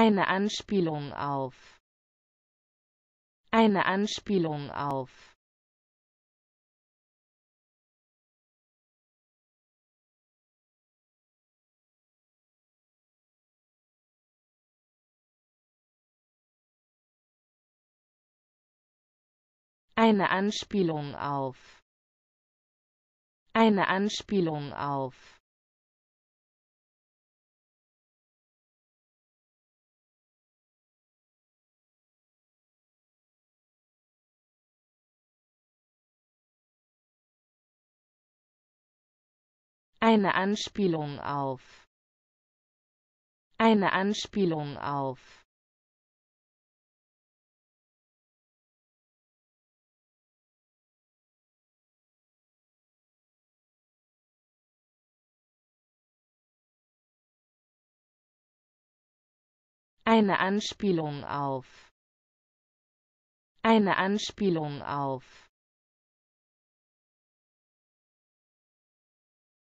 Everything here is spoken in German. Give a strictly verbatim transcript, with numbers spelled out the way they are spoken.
Eine Anspielung auf. Eine Anspielung auf. Eine Anspielung auf. Eine Anspielung auf. Eine Anspielung auf. Eine Anspielung auf. Eine Anspielung auf. Eine Anspielung auf.